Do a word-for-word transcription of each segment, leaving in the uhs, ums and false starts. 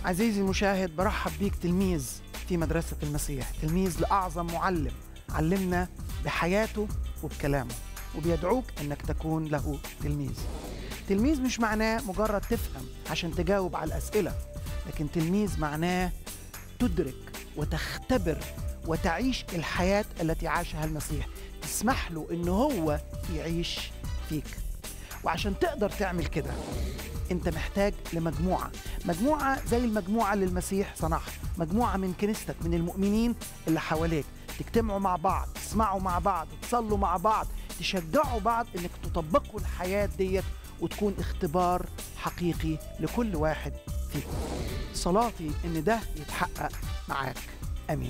عزيزي المشاهد، برحب بيك تلميذ في مدرسة المسيح، تلميذ لأعظم معلم علمنا بحياته وبكلامه، وبيدعوك أنك تكون له تلميذ. تلميذ مش معناه مجرد تفهم عشان تجاوب على الأسئلة، لكن تلميذ معناه تدرك وتختبر وتعيش الحياة التي عاشها المسيح، تسمح له أنه هو يعيش فيك. وعشان تقدر تعمل كده أنت محتاج لمجموعة مجموعة زي المجموعة اللي المسيح صنعها، مجموعة من كنيستك، من المؤمنين اللي حواليك، تجتمعوا مع بعض، تسمعوا مع بعض، تصلوا مع بعض، تشجعوا بعض انك تطبقوا الحياة ديت وتكون اختبار حقيقي لكل واحد فيكم. صلاتي ان ده يتحقق معاك، امين.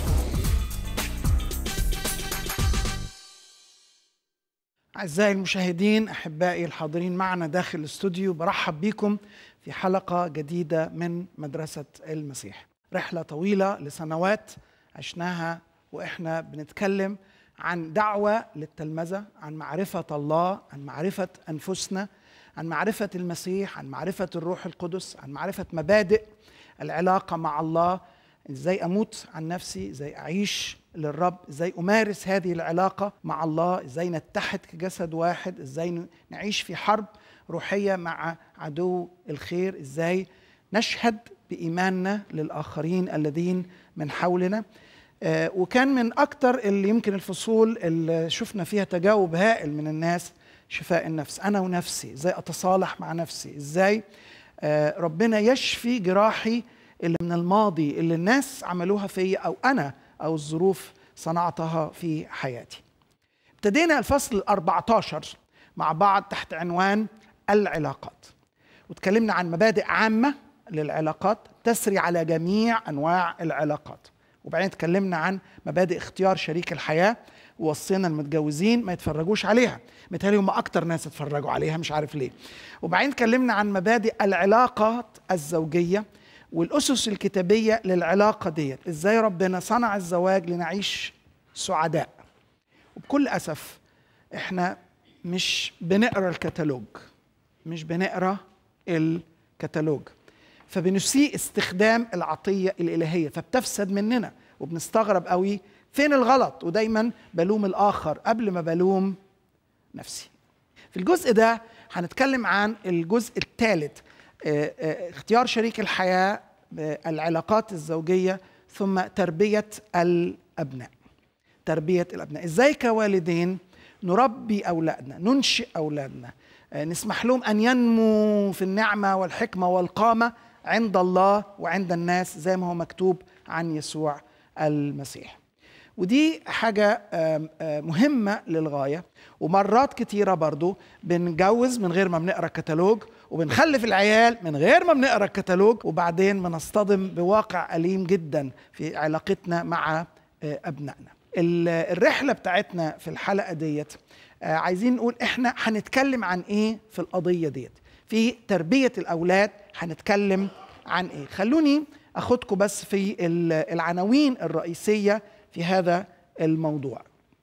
أعزائي المشاهدين، أحبائي الحاضرين معنا داخل الاستوديو، برحب بكم في حلقة جديدة من مدرسة المسيح. رحلة طويلة لسنوات عشناها وإحنا بنتكلم عن دعوة للتلمذة، عن معرفة الله، عن معرفة أنفسنا، عن معرفة المسيح، عن معرفة الروح القدس، عن معرفة مبادئ العلاقة مع الله، إزاي أموت عن نفسي، إزاي أعيش للرب، إزاي أمارس هذه العلاقة مع الله، إزاي نتحد كجسد واحد، إزاي نعيش في حرب روحية مع عدو الخير، إزاي نشهد بإيماننا للآخرين الذين من حولنا. آه وكان من أكتر اللي يمكن الفصول اللي شفنا فيها تجاوب هائل من الناس شفاء النفس، أنا ونفسي، إزاي أتصالح مع نفسي، إزاي آه ربنا يشفي جراحي اللي من الماضي اللي الناس عملوها فيا أو أنا أو الظروف صنعتها في حياتي. ابتدينا الفصل الأربعة عشر مع بعض تحت عنوان العلاقات، وتكلمنا عن مبادئ عامة للعلاقات تسري على جميع أنواع العلاقات، وبعدين تكلمنا عن مبادئ اختيار شريك الحياة، ووصينا المتجوزين ما يتفرجوش عليها، متهيألي هم أكتر ناس اتفرجوا عليها مش عارف ليه. وبعدين تكلمنا عن مبادئ العلاقات الزوجية والأسس الكتابية للعلاقة ديت، إزاي ربنا صنع الزواج لنعيش سعداء. وبكل أسف إحنا مش بنقرأ الكتالوج، مش بنقرأ الكتالوج، فبنسيء استخدام العطية الإلهية فبتفسد مننا، وبنستغرب قوي فين الغلط، ودايما بلوم الآخر قبل ما بلوم نفسي. في الجزء ده هنتكلم عن الجزء الثالث، اختيار شريك الحياة، العلاقات الزوجية، ثم تربية الأبناء. تربية الأبناء، إزاي كوالدين نربي أولادنا، ننشئ أولادنا، نسمح لهم أن ينموا في النعمة والحكمة والقامة عند الله وعند الناس زي ما هو مكتوب عن يسوع المسيح. ودي حاجة مهمة للغاية، ومرات كتيرة برضو بنجوز من غير ما بنقرأ الكتالوج، وبنخلف العيال من غير ما بنقرأ الكتالوج، وبعدين بنصطدم بواقع أليم جدا في علاقتنا مع أبنائنا. الرحلة بتاعتنا في الحلقة ديت عايزين نقول إحنا هنتكلم عن إيه في القضية ديت، في تربية الأولاد هنتكلم عن إيه. خلوني أخدكم بس في العناوين الرئيسية في هذا الموضوع.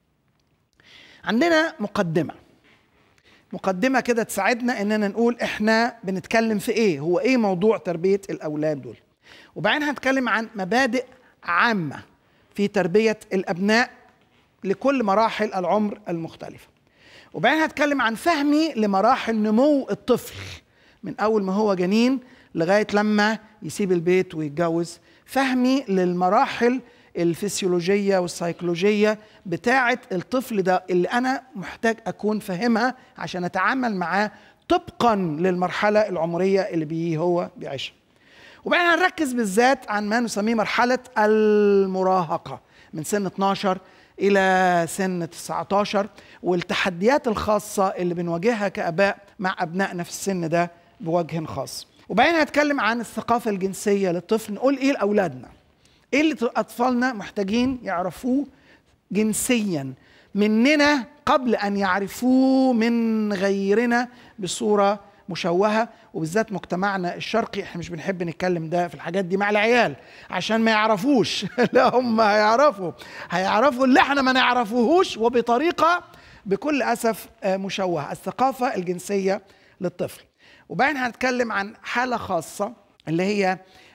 عندنا مقدمة مقدمة كده تساعدنا إننا نقول إحنا بنتكلم في إيه، هو إيه موضوع تربية الأولاد دول، وبعدين هنتكلم عن مبادئ عامة في تربية الأبناء لكل مراحل العمر المختلفة، وبعدين هنتكلم عن فهمي لمراحل نمو الطفل من أول ما هو جنين لغاية لما يسيب البيت ويتجوز، فهمي للمراحل الفسيولوجية والسيكولوجية بتاعة الطفل ده اللي أنا محتاج أكون فاهمها عشان أتعامل معاه طبقا للمرحلة العمرية اللي بيه هو بيعيشها. وبعدين هنركز بالذات عن ما نسميه مرحلة المراهقة من سن اتناشر إلى سن تسعة عشر، والتحديات الخاصة اللي بنواجهها كأباء مع أبنائنا في السن ده بوجه خاص. وبعدين هنتكلم عن الثقافة الجنسية للطفل، نقول إيه لأولادنا، إيه اللي أطفالنا محتاجين يعرفوه جنسيا مننا قبل أن يعرفوه من غيرنا بصورة مشوهة. وبالذات مجتمعنا الشرقي احنا مش بنحب نتكلم ده في الحاجات دي مع العيال عشان ما يعرفوش لا هم هيعرفوا هيعرفوا اللي احنا ما نعرفوهوش وبطريقة بكل أسف مشوهة، الثقافة الجنسية للطفل. وبعدين هنتكلم عن حالة خاصة اللي هي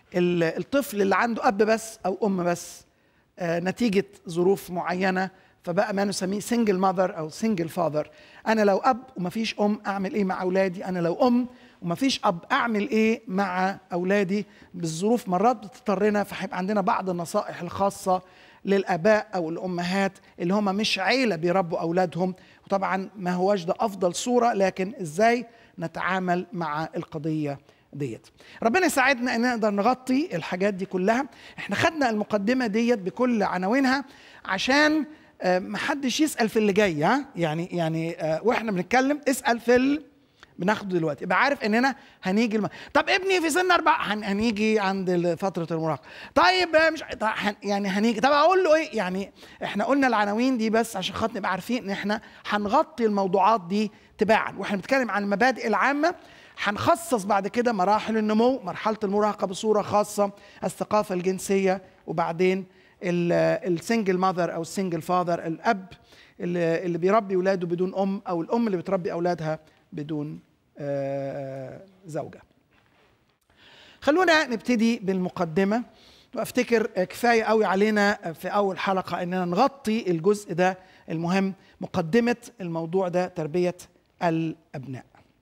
الطفل اللي عنده اب بس او ام بس نتيجه ظروف معينه، فبقى ما نسميه سنجل ماذر او سنجل فاذر. انا لو اب ومفيش ام اعمل ايه مع اولادي؟ انا لو ام ومفيش اب اعمل ايه مع اولادي؟ بالظروف مرات بتضطرنا، فهيبقى عندنا بعض النصائح الخاصه للاباء او الامهات اللي هم مش عيله بيربوا اولادهم. وطبعا ما هوش ده افضل صوره، لكن ازاي نتعامل مع القضيه ديت. ربنا يساعدنا ان نقدر نغطي الحاجات دي كلها. احنا خدنا المقدمه ديت بكل عناوينها عشان محدش يسال في اللي جاي، ها يعني يعني واحنا بنتكلم اسال في ال... بناخده دلوقتي، يبقى عارف اننا هنيجي الم... طب ابني في سن اربعه هن... هنيجي عند فتره المراهقه. طيب مش طيب هن... يعني هنيجي، طب اقول له ايه؟ يعني احنا قلنا العناوين دي بس عشان خاطر نبقى عارفين ان احنا هنغطي الموضوعات دي تباعا، واحنا بنتكلم عن المبادئ العامه. هنخصص بعد كده مراحل النمو، مرحله المراهقه بصوره خاصه، الثقافه الجنسيه، وبعدين السنجل ماذر او السنجل فاذر، الاب اللي, اللي بيربي اولاده بدون ام، او الام اللي بتربي اولادها بدون زوجة. خلونا نبتدي بالمقدمة، وافتكر كفاية قوي علينا في أول حلقة أننا نغطي الجزء ده المهم، مقدمة الموضوع ده، تربية الأبناء.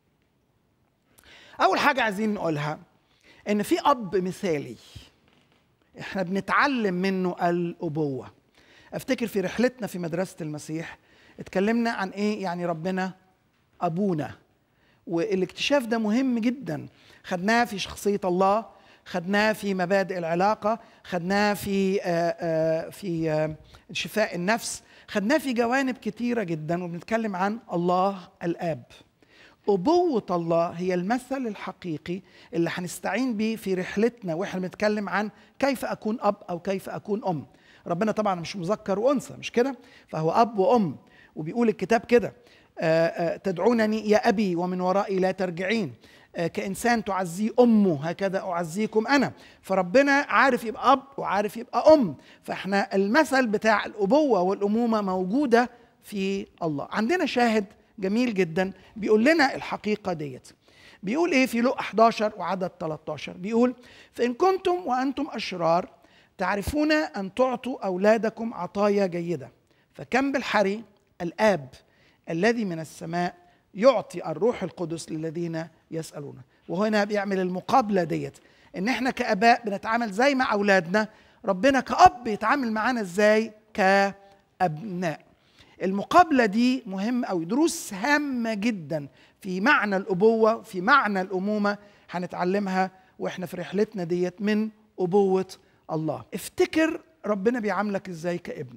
أول حاجة عايزين نقولها أن في أب مثالي احنا بنتعلم منه الأبوة. أفتكر في رحلتنا في مدرسة المسيح اتكلمنا عن إيه يعني ربنا أبونا، والاكتشاف ده مهم جدا. خدناه في شخصية الله، خدناه في مبادئ العلاقة، خدناه في في شفاء النفس، خدناه في جوانب كتيرة جدا، وبنتكلم عن الله الآب. أبوة الله هي المثل الحقيقي اللي هنستعين بيه في رحلتنا واحنا بنتكلم عن كيف أكون أب أو كيف أكون أم. ربنا طبعا مش مذكر وأنثى، مش كده؟ فهو أب وأم، وبيقول الكتاب كده: تدعونني يا أبي ومن ورائي لا ترجعين، كإنسان تعزيه أمه هكذا أعزيكم أنا. فربنا عارف يبقى أب وعارف يبقى أم، فإحنا المثل بتاع الأبوة والأمومة موجودة في الله. عندنا شاهد جميل جدا بيقول لنا الحقيقة ديت. بيقول إيه في لوقا إحدى عشر وعدد ثلاثة عشر؟ بيقول: فإن كنتم وأنتم أشرار تعرفون أن تعطوا أولادكم عطايا جيدة، فكم بالحري الآب الذي من السماء يعطي الروح القدس للذين يسألونه. وهنا بيعمل المقابلة ديت، ان احنا كآباء بنتعامل زي مع أولادنا، ربنا كأب يتعامل معانا ازاي كأبناء. المقابلة دي مهم أوي، دروس هامة جدا في معنى الأبوة، في معنى الأمومة، هنتعلمها واحنا في رحلتنا ديت من أبوة الله. افتكر ربنا بيعاملك ازاي كابن.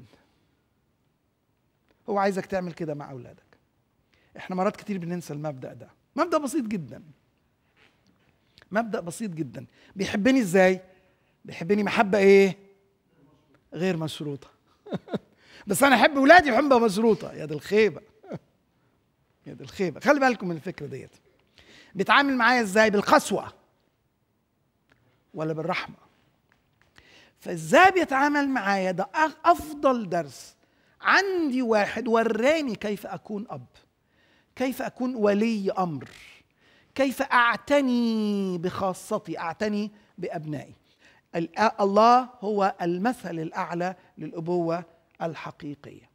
هو عايزك تعمل كده مع أولادك. احنا مرات كتير بننسى المبدأ ده، مبدأ بسيط جدا، مبدأ بسيط جدا. بيحبني ازاي؟ بيحبني محبة ايه؟ غير مشروطة. بس انا احب ولادي محبة مشروطة، يا دي الخيبة، يا دي الخيبة. خلي بالكم من الفكرة ديت. بيتعامل معايا ازاي؟ بالقسوة ولا بالرحمة؟ فازاي بيتعامل معايا ده افضل درس. عندي واحد وراني كيف اكون اب، كيف أكون ولي أمر، كيف أعتني بخاصتي، أعتني بأبنائي. الله هو المثل الأعلى للأبوة الحقيقية.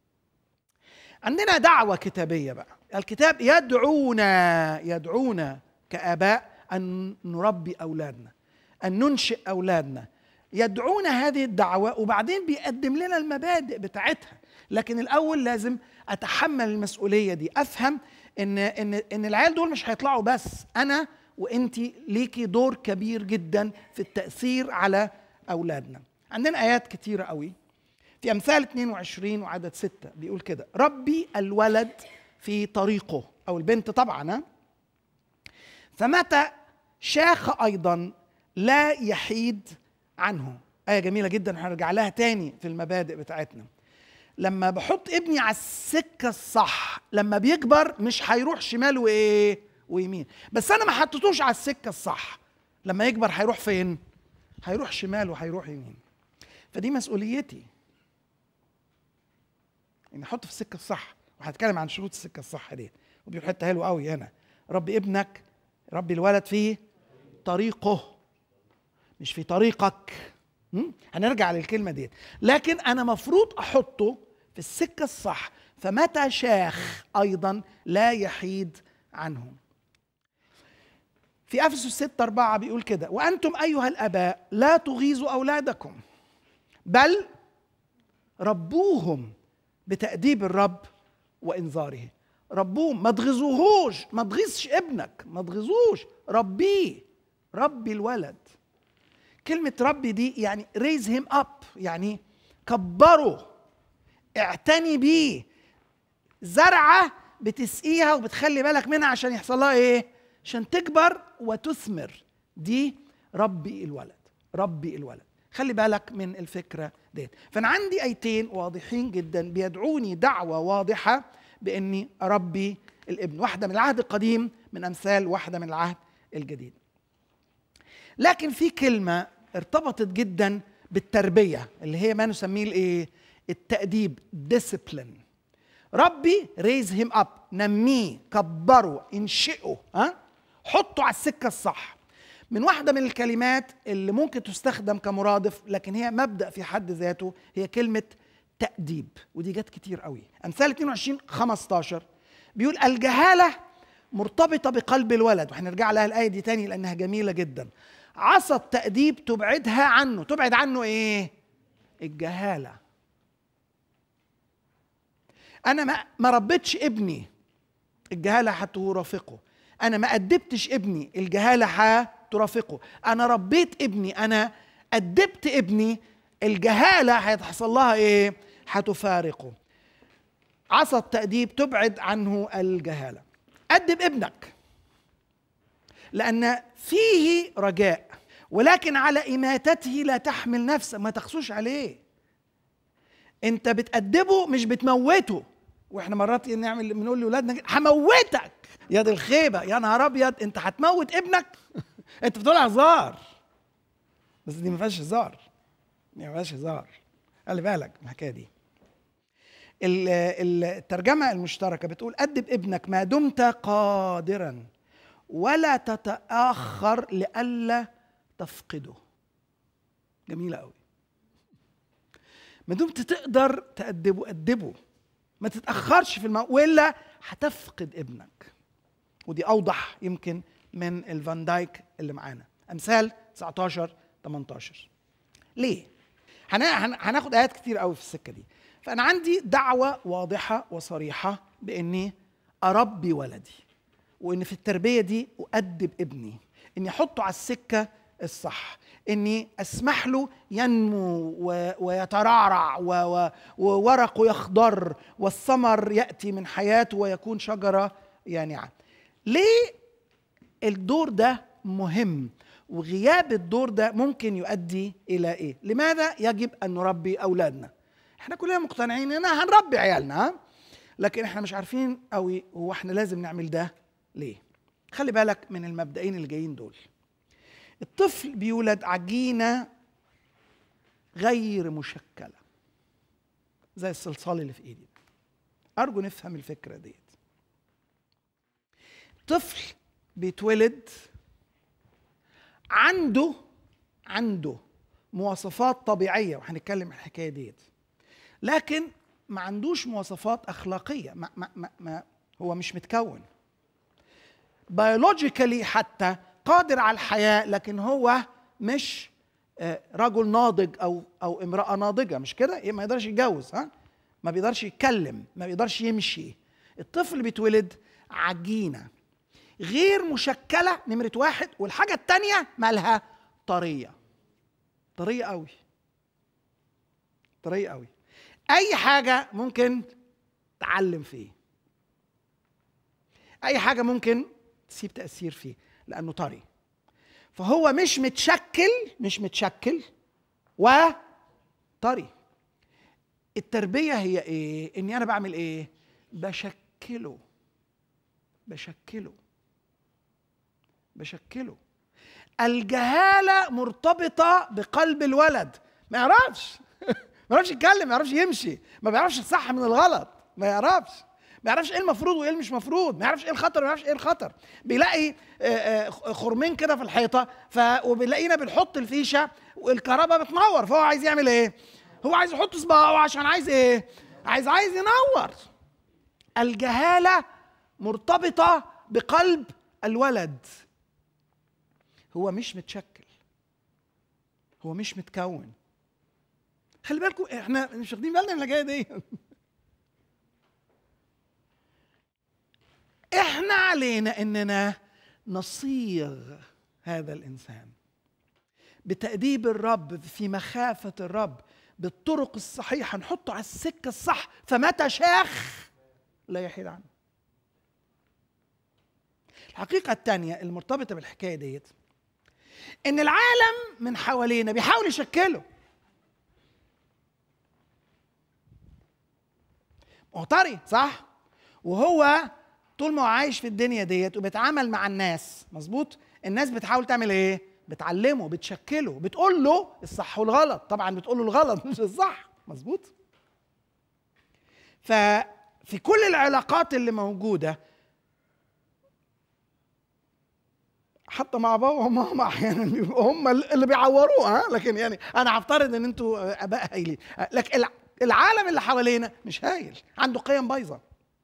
عندنا دعوة كتابية بقى، الكتاب يدعونا يدعونا كآباء أن نربي أولادنا، أن ننشئ أولادنا. يدعونا هذه الدعوة، وبعدين بيقدم لنا المبادئ بتاعتها. لكن الأول لازم أتحمل المسؤولية دي، أفهم إن إن إن العيال دول مش هيطلعوا بس، أنا وإنتي ليكي دور كبير جدا في التأثير على أولادنا. عندنا آيات كتيرة قوي في أمثال اثنين وعشرين وعدد ستة بيقول كده: ربي الولد في طريقه، أو البنت طبعا، فمتى شاخ أيضا لا يحيد عنه. آية جميلة جدا هنرجع لها تاني في المبادئ بتاعتنا. لما بحط ابني على السكة الصح، لما بيكبر مش هيروح شمال وايه ويمين، بس انا ما حطيتوش على السكة الصح، لما يكبر هيروح فين؟ هيروح شمال وهيروح يمين. فدي مسؤوليتي اني احطه في السكة الصح، وهتكلم عن شروط السكة الصح دي، ودي حتة حلوة قوي هنا. ربي ابنك، ربي الولد في طريقه، مش في طريقك. هنرجع للكلمة دي، لكن أنا مفروض أحطه في السكة الصح، فمتى شاخ أيضا لا يحيد عنه. في أفسس ستة أربعة بيقول كده: وأنتم أيها الآباء لا تغيظوا أولادكم بل ربوهم بتأديب الرب وإنذاره. ربوهم، ما تغيظوهوش، ما تغيظش ابنك، ما تغيظوش، ربيه، ربي الولد. كلمة ربي دي يعني raise him up، يعني كبره، اعتني بيه. زرعة بتسقيها وبتخلي بالك منها عشان يحصل لها ايه؟ عشان تكبر وتثمر. دي ربي الولد، ربي الولد. خلي بالك من الفكرة دي. فأنا عندي آيتين واضحين جدا بيدعوني دعوة واضحة بإني أربي الابن، واحدة من العهد القديم من أمثال، واحدة من العهد الجديد. لكن في كلمة ارتبطت جدا بالتربية اللي هي ما نسميه الايه؟ التأديب، discipline. ربي raise him up، نميه، كبره، انشئه، ها؟ حطه على السكة الصح. من واحدة من الكلمات اللي ممكن تستخدم كمرادف لكن هي مبدأ في حد ذاته هي كلمة تأديب، ودي جت كتير قوي. أمثال اتنين وعشرين خمستاشر بيقول: الجهالة مرتبطة بقلب الولد، وهنرجع لها الآية دي تاني لأنها جميلة جدا. عصا التأديب تبعدها عنه. تبعد عنه ايه؟ الجهالة. أنا ما ما ربيتش ابني، الجهالة هترافقه. أنا ما أدبتش ابني، الجهالة هترافقه. أنا ربيت ابني، أنا أدبت ابني، الجهالة هيحصل لها إيه؟ هتفارقه. عصا التأديب تبعد عنه الجهالة. أدب ابنك لأن فيه رجاء، ولكن على إماتته لا تحمل نفسه. ما تقسوش عليه، أنت بتأدبه مش بتموته. واحنا مرات نعمل بنقول لاولادنا هموتك يا دي الخيبه، يا نهار ابيض انت هتموت ابنك؟ انت بتقول هزار، بس دي ما فيهاش هزار، دي ما فيهاش هزار. خلي بالك من الحكايه دي. الترجمه المشتركه بتقول: أدب ابنك ما دمت قادرا ولا تتأخر لئلا تفقده. جميله قوي. ما دمت تقدر تأدبه أدبه، ما تتأخرش في الموضوع وإلا هتفقد ابنك. ودي أوضح يمكن من الفان دايك اللي معانا. أمثال تسعتاشر تمنتاشر. ليه؟ هناخد آيات كتير قوي في السكة دي. فأنا عندي دعوة واضحة وصريحة بإني أربي ولدي، وإن في التربية دي أؤدب ابني، إني أحطه على السكة الصح، إني أسمح له ينمو ويترعرع وورقه يخضر والثمر يأتي من حياته ويكون شجرة يانعة. ليه الدور ده مهم؟ وغياب الدور ده ممكن يؤدي إلى إيه؟ لماذا يجب أن نربي أولادنا؟ احنا كلنا مقتنعين إننا هنربي عيالنا، لكن احنا مش عارفين قوي هو احنا لازم نعمل ده ليه؟ خلي بالك من المبدئين اللي جايين دول. الطفل بيولد عجينة غير مشكلة زي الصلصال اللي في ايدي. أرجو نفهم الفكرة ديت. طفل بيتولد عنده عنده مواصفات طبيعية، وهنتكلم عن الحكاية ديت، لكن ما عندوش مواصفات أخلاقية. ما ما ما ما هو مش متكون بيولوجيكالي، حتى قادر على الحياة، لكن هو مش رجل ناضج أو أو امرأة ناضجة، مش كده؟ ما يقدرش يتجوز، ها؟ ما بيقدرش يتكلم، ما بيقدرش يمشي. الطفل بيتولد عجينة غير مشكلة، نمرة واحد. والحاجة التانية مالها؟ طرية، طرية قوي، طرية قوي. أي حاجة ممكن تعلم فيه، أي حاجة ممكن تسيب تأثير فيه لأنه طري. فهو مش متشكل، مش متشكل وطري. التربية هي إيه؟ إني أنا بعمل إيه؟ بشكله، بشكله بشكله. الجهالة مرتبطة بقلب الولد، ما يعرفش ما يعرفش يتكلم، ما يعرفش يمشي، ما بيعرفش الصح من الغلط، ما يعرفش. ما يعرفش ايه المفروض وايه اللي مش مفروض، ما يعرفش ايه الخطر وما يعرفش ايه الخطر. بيلاقي خرمين كده في الحيطه ف وبيلاقينا بنحط الفيشه والكهرباء بتنور، فهو عايز يعمل ايه؟ هو عايز يحط صباعه عشان عايز ايه؟ عايز عايز ينور. الجهاله مرتبطه بقلب الولد. هو مش متشكل، هو مش متكون. خلي بالكم احنا مش واخدين بالنا من الحكايه دي. احنا علينا اننا نصيغ هذا الانسان بتأديب الرب، في مخافة الرب، بالطرق الصحيحة، نحطه على السكة الصح، فمتى شاخ لا يحيد عنه. الحقيقة الثانية المرتبطة بالحكاية ديت ان العالم من حوالينا بيحاول يشكله. معتري صح؟ وهو طول ما هو عايش في الدنيا ديت وبيتعامل مع الناس، مظبوط؟ الناس بتحاول تعمل ايه؟ بتعلمه، بتشكله، بتقول له الصح والغلط. طبعا بتقول له الغلط مش الصح، مظبوط؟ ففي كل العلاقات اللي موجوده حتى مع بابا وماما احيانا بيبقوا هم اللي بيعوروها، لكن يعني انا هفترض ان انتوا اباء هايلين، لكن العالم اللي حوالينا مش هايل، عنده قيم بايظه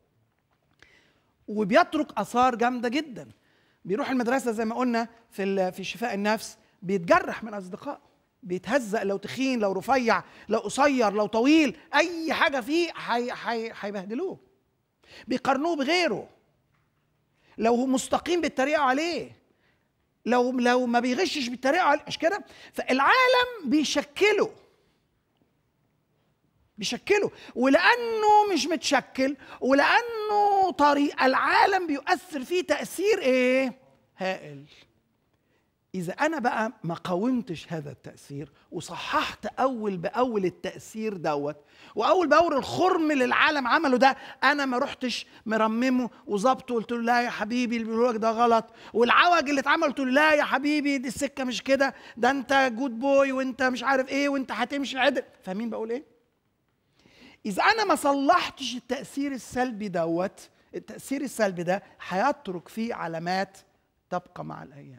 وبيترك اثار جامده جدا. بيروح المدرسه زي ما قلنا في في شفاء النفس، بيتجرح من اصدقائه، بيتهزق لو تخين لو رفيع لو قصير لو طويل، اي حاجه فيه هيبهدلوه، بيقارنوه بغيره، لو هو مستقيم بيتريقوا عليه، لو لو ما بيغشش بيتريقوا عليه، مش كده؟ فالعالم بيشكله بيشكله ولانه مش متشكل ولانه طريق العالم بيؤثر فيه تاثير ايه؟ هائل. اذا انا بقى ما قاومتش هذا التاثير وصححت اول باول التاثير دوت، واول باول الخرم اللي العالم عمله ده انا ما رحتش مرممه وظبطه، قلت له لا يا حبيبي اللي بيقولوا لك ده غلط، والعوج اللي اتعمل قلت له لا يا حبيبي دي السكه مش كده، ده انت جود بوي وانت مش عارف ايه وانت هتمشي عدل. فاهمين بقول ايه؟ إذا أنا ما صلحتش التأثير السلبي دوت، التأثير السلبي ده هيترك فيه علامات تبقى مع الأيام.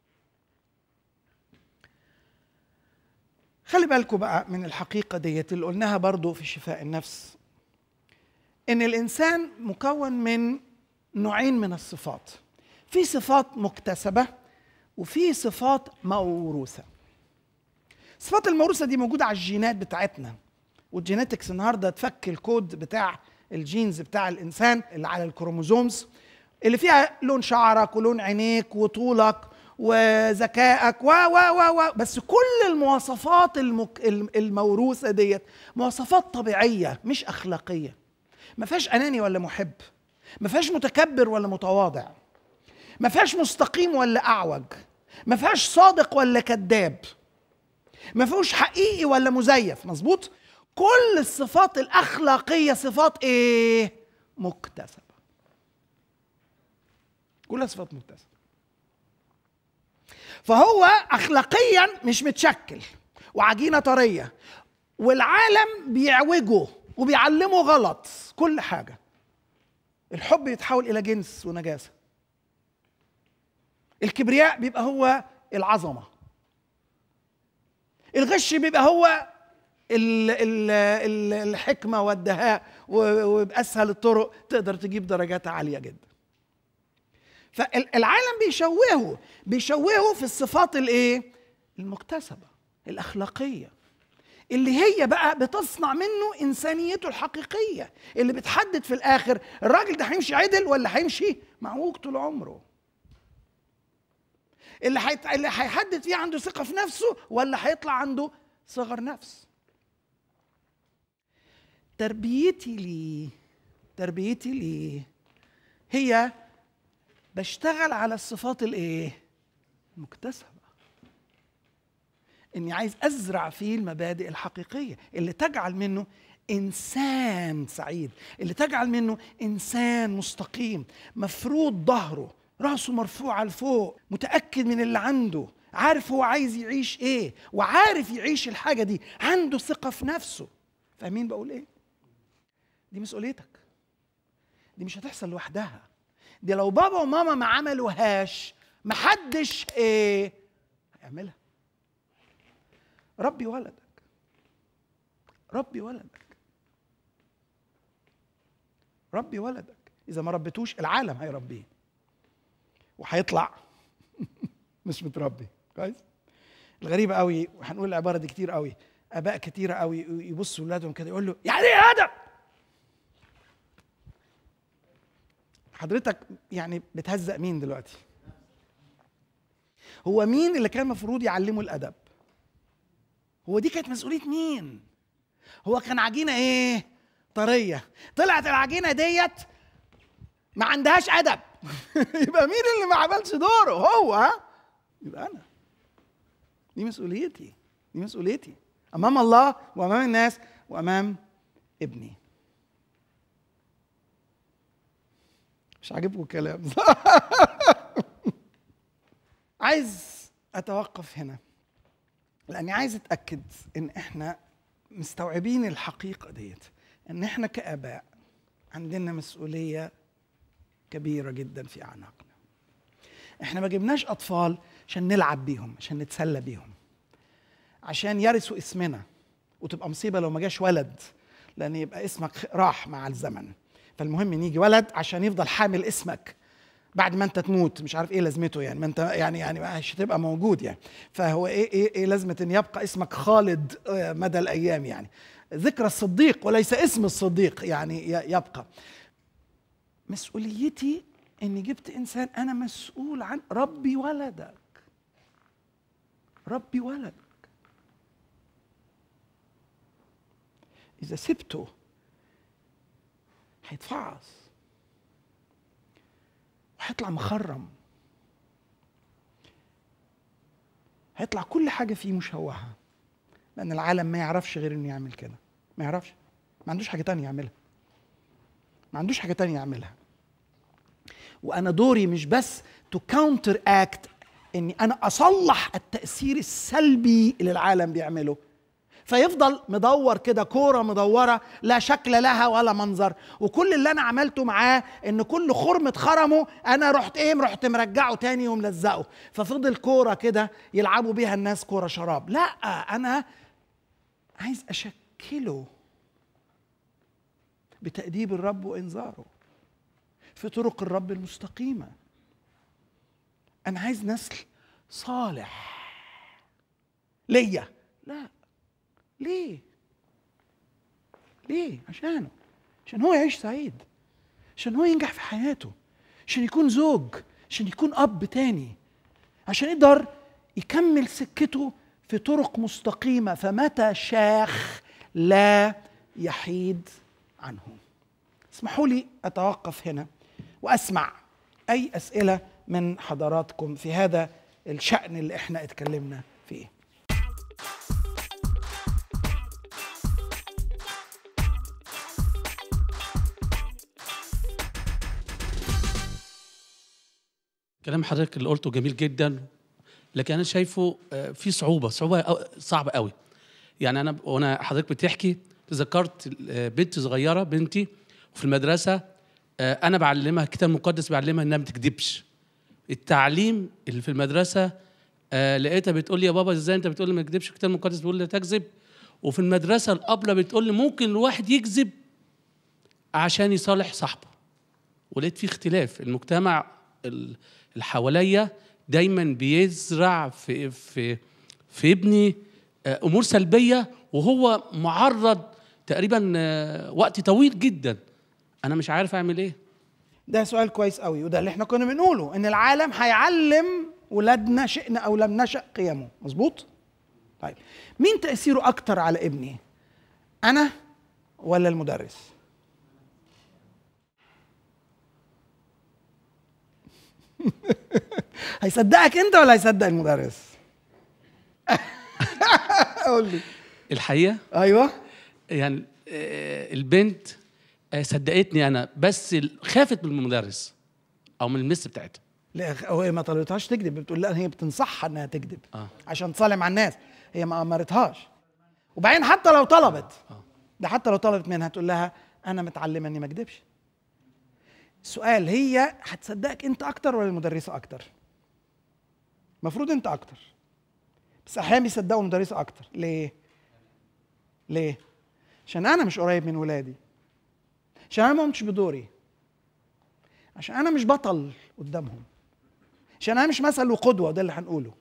خلي بالكم بقى من الحقيقة ديت اللي قلناها برضو في شفاء النفس، إن الإنسان مكون من نوعين من الصفات، في صفات مكتسبة وفي صفات موروثة. الصفات الموروثة دي موجودة على الجينات بتاعتنا، والجينيتكس النهارده تفك الكود بتاع الجينز بتاع الانسان اللي على الكروموزومز، اللي فيها لون شعرك ولون عينيك وطولك وذكائك و و و و بس كل المواصفات المك... الموروثه ديت مواصفات طبيعيه مش اخلاقيه. ما فيهاش اناني ولا محب، ما فيهاش متكبر ولا متواضع، ما فيهاش مستقيم ولا اعوج، ما فيهاش صادق ولا كذاب، ما فيهوش حقيقي ولا مزيف، مظبوط؟ كل الصفات الأخلاقية صفات إيه؟ مكتسبة. كلها صفات مكتسبة. فهو أخلاقيا مش متشكل وعجينة طرية، والعالم بيعوجه وبيعلمه غلط كل حاجة. الحب يتحول إلى جنس ونجاسة، الكبرياء بيبقى هو العظمة، الغش بيبقى هو الحكمة والدهاء، وبأسهل الطرق تقدر تجيب درجات عالية جدا. فالعالم بيشوهه بيشوهه في الصفات الايه؟ المكتسبة الأخلاقية، اللي هي بقى بتصنع منه إنسانيته الحقيقية، اللي بتحدد في الآخر الراجل ده هيمشي عدل ولا هيمشي معوج طول عمره، اللي اللي هيحدد فيه عنده ثقة في نفسه ولا هيطلع عنده صغر نفس. تربيتي لي تربيتي لي هي بشتغل على الصفات الايه؟ المكتسبة، اني عايز ازرع فيه المبادئ الحقيقية اللي تجعل منه انسان سعيد، اللي تجعل منه انسان مستقيم، مفروض ظهره، راسه مرفوع لفوق، متأكد من اللي عنده، عارف هو عايز يعيش ايه وعارف يعيش الحاجة دي، عنده ثقة في نفسه. فاهمين بقول ايه؟ دي مسؤوليتك، دي مش هتحصل لوحدها، دي لو بابا وماما ما عملوهاش محدش ايه هيعملها. ربي ولدك، ربي ولدك، ربي ولدك. اذا ما ربيتوش العالم هيربيه وهيطلع مش متربي كويس. الغريبه قوي، وهنقول العباره دي كتير قوي، اباء كتيره قوي يبصوا لاولادهم كده يقول له يعني ايه ادب؟ حضرتك يعني بتهزق مين دلوقتي؟ هو مين اللي كان المفروض يعلمه الادب؟ هو دي كانت مسؤوليه مين؟ هو كان عجينه ايه؟ طريه، طلعت العجينه ديت ما عندهاش ادب يبقى مين اللي ما عملش دوره؟ هو. ها؟ يبقى انا. دي مسؤوليتي، دي مسؤوليتي امام الله وامام الناس وامام ابني. مش عاجبكم الكلام عايز اتوقف هنا لاني عايز اتاكد ان احنا مستوعبين الحقيقه ديت، ان احنا كاباء عندنا مسؤوليه كبيره جدا في اعناقنا. احنا ما جبناش اطفال عشان نلعب بيهم، عشان نتسلى بيهم، عشان يرثوا اسمنا، وتبقى مصيبه لو ما جاش ولد لان يبقى اسمك راح مع الزمن. فالمهم ان يجي ولد عشان يفضل حامل اسمك بعد ما انت تموت، مش عارف ايه لازمته يعني، ما انت يعني يعني مش هتبقى موجود يعني. فهو ايه ايه ايه لازمه ان يبقى اسمك خالد مدى الايام يعني؟ ذكرى الصديق وليس اسم الصديق يعني يبقى. مسؤوليتي اني جبت انسان انا مسؤول عن ربي ولدك، ربي ولدك. اذا سبته هيتفعص وهيطلع مخرم، هيطلع كل حاجه فيه مشوهه، لان العالم ما يعرفش غير انه يعمل كده، ما يعرفش، ما عندوش حاجه تانية يعملها، ما عندوش حاجه تانية يعملها. وانا دوري مش بس تو كاونتر اكت، اني انا اصلح التاثير السلبي اللي العالم بيعمله، فيفضل مدور كده كوره مدوره لا شكل لها ولا منظر، وكل اللي انا عملته معاه ان كل خرم اتخرمه انا رحت ايه رحت مرجعه تاني وملزقه، ففضل كوره كده يلعبوا بيها الناس كوره شراب. لا، انا عايز اشكله بتأديب الرب وانذاره في طرق الرب المستقيمه. انا عايز نسل صالح ليا. لا، ليه؟ ليه؟ عشانه، عشان هو يعيش سعيد، عشان هو ينجح في حياته، عشان يكون زوج، عشان يكون أب تاني، عشان يقدر يكمل سكته في طرق مستقيمة، فمتى شاخ لا يحيد عنه. اسمحوا لي أتوقف هنا وأسمع أي أسئلة من حضراتكم في هذا الشأن اللي احنا اتكلمنا فيه. كلام حضرتك اللي قلته جميل جدا، لكن انا شايفه في صعوبه صعوبه صعبه قوي. يعني انا وانا حضرتك بتحكي تذكرت بنت صغيره، بنتي في المدرسه انا بعلمها الكتاب المقدس، بعلمها انها ما تكذبش. التعليم اللي في المدرسه لقيتها بتقول لي يا بابا ازاي انت بتقول لي ما تكذبش، الكتاب المقدس بيقول لي تكذب. وفي المدرسه الابله بتقول لي ممكن الواحد يكذب عشان يصالح صاحبه. ولقيت في اختلاف. المجتمع اللي حواليا دايما بيزرع في في في ابني امور سلبيه، وهو معرض تقريبا وقت طويل جدا. انا مش عارف اعمل ايه. ده سؤال كويس قوي، وده اللي احنا كنا بنقوله، ان العالم هيعلم ولادنا شئنا او لم نشأ قيمه. مظبوط؟ طيب مين تأثيره اكتر على ابني؟ انا ولا المدرس؟ هيصدقك انت ولا هيصدق المدرس؟ قول لي. الحقيقه ايوه يعني البنت صدقتني انا، بس خافت من المدرس او من المس بتاعتها. لا، هي ما طلبتهاش تكذب، بتقول لا، هي بتنصحها انها تكذب آه. عشان تصالح مع الناس، هي ما امرتهاش. وبعدين حتى لو طلبت، آه. ده حتى لو طلبت منها تقول لها انا متعلمه اني ما اكذبش. السؤال هي هتصدقك انت اكتر ولا المدرسه اكتر؟ المفروض انت اكتر، بس احيانا بيصدقوا المدرسه اكتر. ليه؟ ليه؟ عشان انا مش قريب من ولادي، عشان انا ما قمتش بدوري، عشان انا مش بطل قدامهم، عشان انا مش مثل وقدوه، ده اللي هنقوله.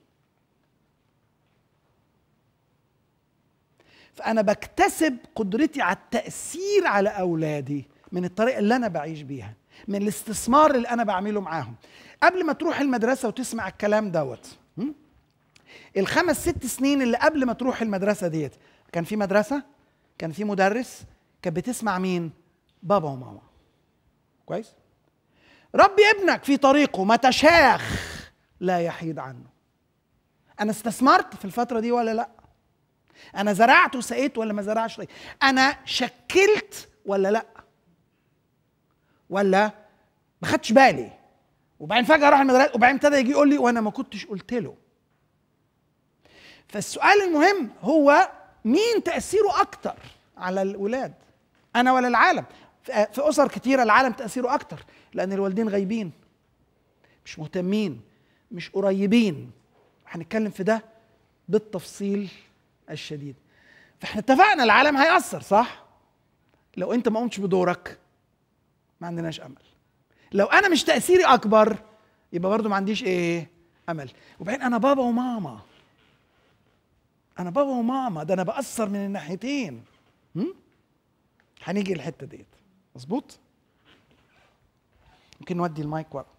فانا بكتسب قدرتي على التاثير على اولادي من الطريقه اللي انا بعيش بيها، من الاستثمار اللي انا بعمله معاهم. قبل ما تروح المدرسه وتسمع الكلام دوت، الخمس ست سنين اللي قبل ما تروح المدرسه ديت، كان في مدرسه، كان في مدرس، كانت بتسمع مين؟ بابا وماما. كويس؟ ربي ابنك في طريقه، ما تشاخ لا يحيد عنه. انا استثمرت في الفتره دي ولا لا؟ انا زرعت وسقيت ولا ما زرعش؟ انا شكلت ولا لا؟ ولا ما خدتش بالي وبعدين فجاه راح المدرسه وبعدين ابتدى يجي يقول لي وانا ما كنتش قلت له. فالسؤال المهم هو مين تاثيره اكتر على الاولاد؟ انا ولا العالم؟ في اسر كتيره العالم تاثيره اكتر، لان الوالدين غايبين، مش مهتمين، مش قريبين. هنتكلم في ده بالتفصيل الشديد. فاحنا اتفقنا العالم هيأثر، صح؟ لو انت ما قمتش بدورك ما عندناش امل. لو انا مش تأثيري اكبر يبقى برضو ما عنديش ايه؟ امل. وبعدين انا بابا وماما، انا بابا وماما، ده انا بأثر من الناحيتين. هم؟ هنيجي الحته ديت، مظبوط؟ ممكن نودي المايك ورا.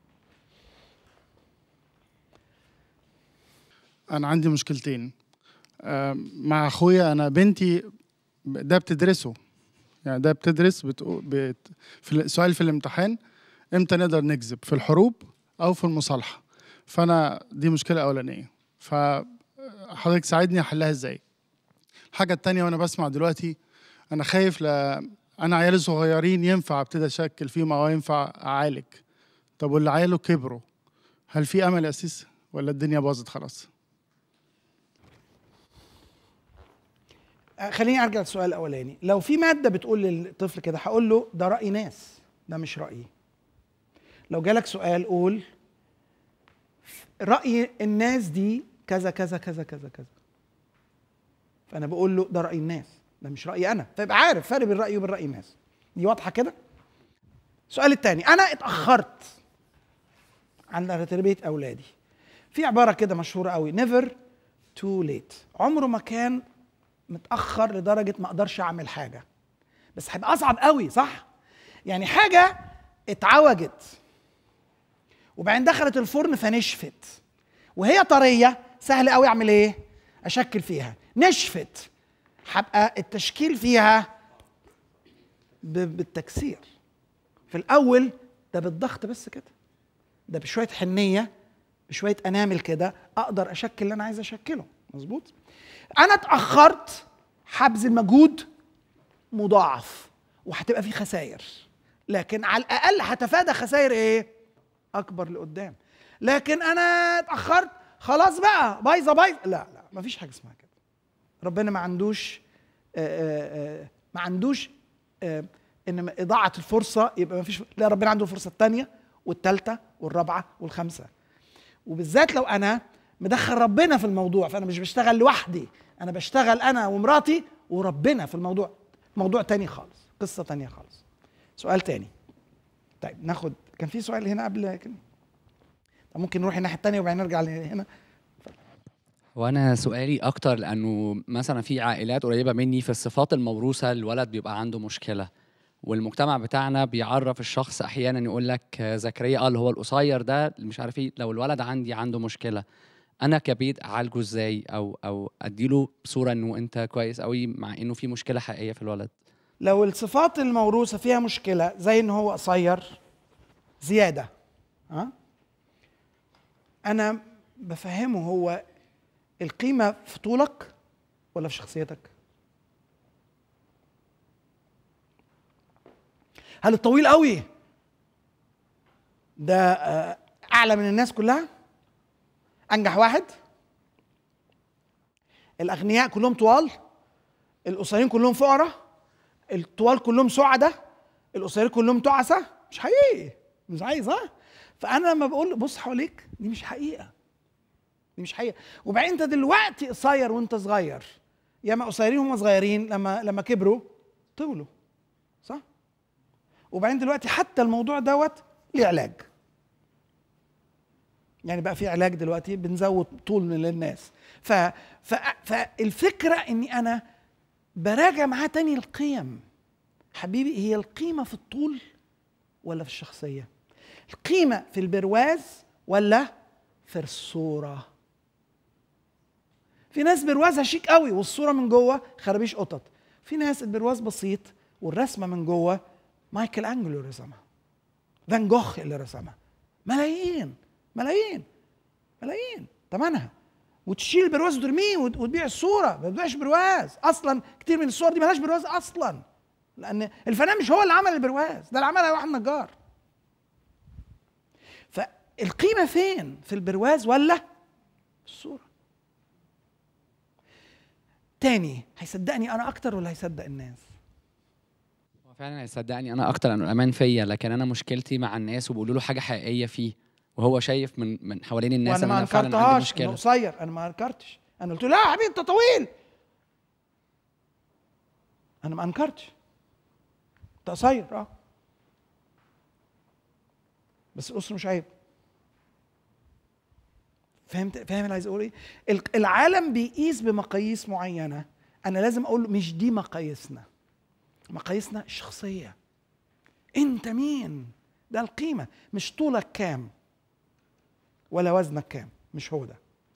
انا عندي مشكلتين مع اخويا. انا بنتي ده بتدرسه، يعني ده بتدرس بتقول بت... في السؤال في الامتحان امتى نقدر نكذب، في الحروب او في المصالحه. فانا دي مشكله اولانيه، فحضرتك ساعدني احلها ازاي. الحاجه التانية، وانا بسمع دلوقتي انا خايف ل... انا عيالي صغيرين ينفع ابتدي اشكل فيهم او ينفع اعالج. طب واللي عياله كبروا هل في امل يا اسيس ولا الدنيا باظت خلاص؟ خليني ارجع للسؤال الاولاني. لو في ماده بتقول للطفل كده هقول له ده راي ناس، ده مش رايي. لو جالك سؤال قول راي الناس دي كذا كذا كذا كذا كذا، فانا بقول له ده راي الناس، ده مش رايي انا، فيبقى عارف فرق بين رايي وبين راي الناس. دي واضحه كده؟ السؤال الثاني، انا اتاخرت على تربيه اولادي. في عباره كده مشهوره قوي، never too late. عمره ما كان متاخر لدرجه ما اقدرش اعمل حاجه، بس هيبقى اصعب قوي، صح؟ يعني حاجه اتعوجت وبعدين دخلت الفرن فنشفت وهي طريه، سهل قوي اعمل ايه؟ اشكل فيها. نشفت هبقى التشكيل فيها بالتكسير. في الاول ده بالضغط بس كده، ده بشويه حنيه بشويه انامل كده اقدر اشكل اللي انا عايز اشكله، مظبوط؟ انا اتاخرت هبذل مجهود مضاعف وهتبقى في خسائر، لكن على الاقل هتفادى خسائر ايه؟ اكبر لقدام. لكن انا اتاخرت خلاص بقى بايظه بايظه، لا لا مفيش حاجه اسمها كده. ربنا ما عندوش آآ آآ ما عندوش ان اضاعه الفرصه يبقى ما فيش، لا ربنا عنده الفرصه الثانيه والثالثه والرابعه والخامسه. وبالذات لو انا مدخل ربنا في الموضوع، فانا مش بشتغل لوحدي، انا بشتغل انا ومراتي وربنا في الموضوع. موضوع تاني خالص، قصه تانيه خالص. سؤال تاني. طيب ناخد، كان في سؤال هنا قبل كده، طب ممكن نروح الناحيه الثانيه وبعدين نرجع هنا. وانا سؤالي اكتر لانه مثلا في عائلات قريبه مني في الصفات الموروثه الولد بيبقى عنده مشكله، والمجتمع بتاعنا بيعرف الشخص احيانا يقول لك زكريا اه اللي هو القصير ده مش عارف ايه، لو الولد عندي عنده مشكله انا كبيت اعالجه ازاي او او اديله بصوره انه انت كويس قوي مع انه في مشكله حقيقيه في الولد؟ لو الصفات الموروثه فيها مشكله زي ان هو قصير زياده، ها انا بفهمه هو القيمه في طولك ولا في شخصيتك؟ هل الطويل قوي ده اعلى من الناس كلها؟ انجح واحد؟ الاغنياء كلهم طوال؟ القصيرين كلهم فقراء؟ الطوال كلهم سعداء؟ القصيرين كلهم تعسة؟ مش حقيقي، مش حقيقي صح؟ فانا لما بقول بص حواليك دي مش حقيقه، دي مش حقيقه. وبعدين انت دلوقتي قصير وانت صغير، ياما قصيرين وهم صغيرين لما لما كبروا طولوا صح؟ وبعدين دلوقتي حتى الموضوع دوت ليه علاج، يعني بقى في علاج دلوقتي بنزود طول للناس. ف... ف... فالفكره اني انا براجع معاه تاني القيم. حبيبي هي القيمه في الطول ولا في الشخصيه؟ القيمه في البرواز ولا في الصوره؟ في ناس بروازها شيك قوي والصوره من جوه خرابيش قطط. في ناس البرواز بسيط والرسمه من جوه مايكل انجلو رسمها، فان جوخ اللي رسمها، ملايين ملايين ملايين ثمنها، وتشيل البرواز وترميه وتبيع الصوره. ما بتبيعش برواز اصلا، كتير من الصور دي مالهاش برواز اصلا، لان الفنان مش هو اللي عمل البرواز، ده اللي عملها واحد نجار. فالقيمه فين؟ في البرواز ولا الصوره؟ تاني، هيصدقني انا اكتر ولا هيصدق الناس؟ هو فعلا هيصدقني انا اكتر لانه الامان فيا، لكن انا مشكلتي مع الناس وبيقولوا له حاجه حقيقيه فيه وهو شايف من من حوالين الناس ان انا فعلا عندي مشكله. انا قصير، انا ما انكرتش، انا قلت له لا يا حبيبي انت طويل، انا ما انكرتش انت قصير اه، بس القصر مش عيب. فهمت؟ فاهم اللي عايز اقول ايه؟ العالم بيقيس بمقاييس معينه، انا لازم اقول له مش دي مقاييسنا، مقاييسنا الشخصيه. انت مين؟ ده القيمه، مش طولك كام ولا وزنك كام، مش هو ده.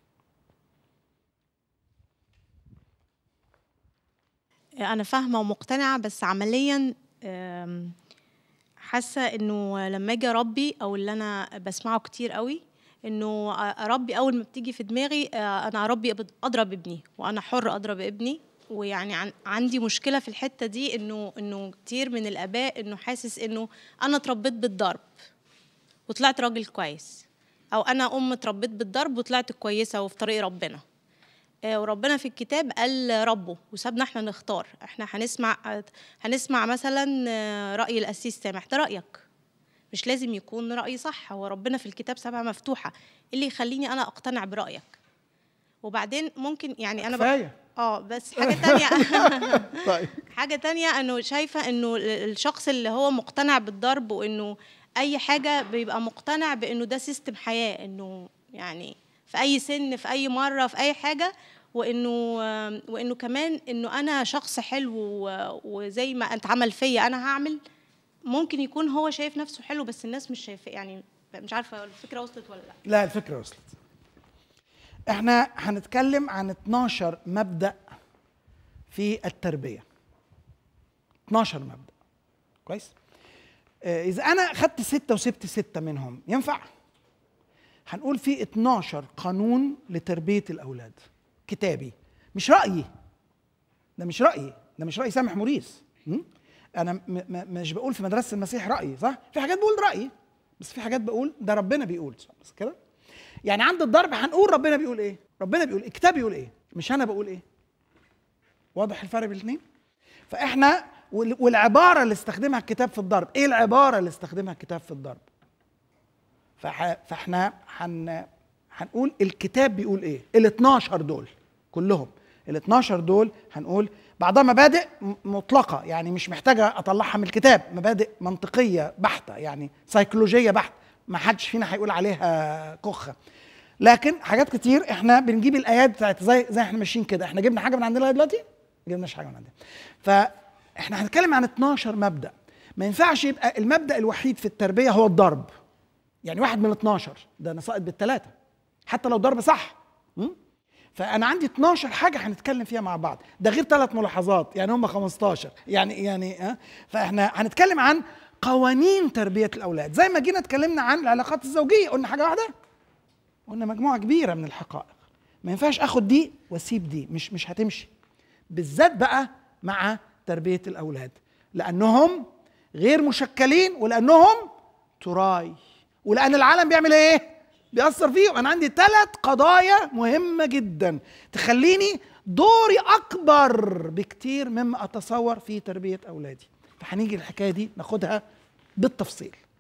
انا فاهمه ومقتنعه، بس عمليا حاسه انه لما اجي اربي، او اللي انا بسمعه كتير قوي، انه اربي اول ما بتيجي في دماغي انا اربي اضرب ابني وانا حر اضرب ابني. ويعني عن عندي مشكله في الحته دي، انه انه كتير من الاباء انه حاسس انه انا اتربيت بالضرب وطلعت راجل كويس، او انا ام اتربيت بالضرب وطلعت كويسه وفي طريق ربنا. وربنا في الكتاب قال ربه وسابنا احنا نختار. احنا هنسمع هنسمع مثلا راي القسيس سامح، ده رايك، مش لازم يكون راي صح. هو ربنا في الكتاب سابها مفتوحه، اللي يخليني انا اقتنع برايك. وبعدين ممكن يعني انا كفايه اه بس حاجه تانية طيب حاجه تانية انه شايفه انه الشخص اللي هو مقتنع بالضرب، وانه اي حاجه بيبقى مقتنع بانه ده سيستم حياه، انه يعني في اي سن في اي مره في اي حاجه، وانه وانه كمان انه انا شخص حلو وزي ما اتعمل فيا انا هعمل. ممكن يكون هو شايف نفسه حلو بس الناس مش شايفاه. يعني مش عارفه الفكره وصلت ولا لا؟ لا الفكره وصلت. احنا هنتكلم عن اتناشر مبدأ في التربيه، اتناشر مبدأ كويس. اذا انا خدت ستة وسبت ستة منهم ينفع؟ هنقول في اتناشر قانون لتربيه الاولاد، كتابي، مش رايي، ده مش رايي، ده مش راي سامح موريس. انا م م مش بقول في مدرسه المسيح رايي، صح؟ في حاجات بقول رايي، بس في حاجات بقول ده ربنا بيقول، بس كده. يعني عند الضرب هنقول ربنا بيقول ايه؟ ربنا بيقول ايه؟ الكتاب بيقول ايه؟ مش انا بقول ايه؟ واضح الفرق بين الاثنين؟ فاحنا والعباره اللي استخدمها الكتاب في الضرب، ايه العباره اللي استخدمها الكتاب في الضرب؟ فاحنا هن هنقول الكتاب بيقول ايه؟ ال اتناشر دول كلهم، ال اتناشر دول هنقول بعضها مبادئ مطلقه، يعني مش محتاجه اطلعها من الكتاب، مبادئ منطقيه بحته، يعني سيكولوجيه بحته، ما حدش فينا هيقول عليها كخه. لكن حاجات كتير احنا بنجيب الايات بتاعت زي زي احنا ماشيين كده. احنا جبنا حاجه من عندنا دلوقتي؟ ما جبناش حاجه من عندنا. فاحنا هنتكلم عن اتناشر مبدأ. ما ينفعش يبقى المبدأ الوحيد في التربيه هو الضرب، يعني واحد من اتناشر ده انا ساقط بالثلاثه حتى لو ضرب صح. م? فانا عندي اتناشر حاجه هنتكلم فيها مع بعض، ده غير ثلاث ملاحظات، يعني هم خمستاشر. يعني يعني اه فاحنا هنتكلم عن قوانين تربيه الاولاد. زي ما جينا اتكلمنا عن العلاقات الزوجيه قلنا حاجه واحده، قلنا مجموعه كبيره من الحقائق. ما ينفعش اخد دي واسيب دي، مش مش هتمشي، بالذات بقى مع تربيه الاولاد، لانهم غير مشكلين، ولانهم تراي، ولان العالم بيعمل ايه؟ بيأثر فيهم. انا عندي ثلاث قضايا مهمه جدا تخليني دوري اكبر بكتير مما اتصور في تربيه اولادي. فهنيجي الحكايه دي ناخدها بالتفصيل.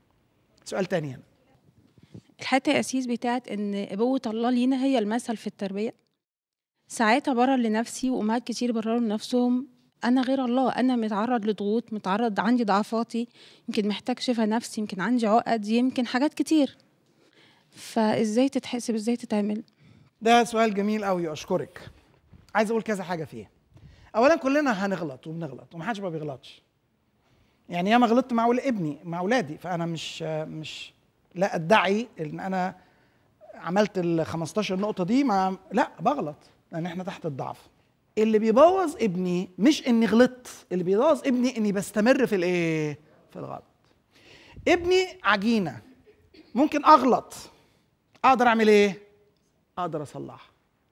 سؤال تاني هنا. الحته يا أسيس بتاعت ان ابوه الله لينا هي المثل في التربيه. ساعات ابرر لنفسي وامهات كتير برروا لنفسهم انا غير الله، انا متعرض لضغوط، متعرض، عندي ضعفاتي، يمكن محتاج شفاء نفسي، يمكن عندي عقد، يمكن حاجات كتير. فازاي تتحسب، ازاي تتعمل؟ ده سؤال جميل قوي، اشكرك. عايز اقول كذا حاجه فيه. اولا كلنا هنغلط وبنغلط ومحدش ما بيغلطش. يعني ياما غلطت مع ابني مع اولادي، فانا مش مش لا ادعي ان انا عملت ال خمستاشر نقطه دي، مع لا بغلط لان احنا تحت الضعف. اللي بيبوظ ابني مش اني غلطت، اللي بيبوظ ابني اني بستمر في الايه؟ في الغلط. ابني عجينه، ممكن اغلط، اقدر اعمل ايه؟ اقدر اصلحها.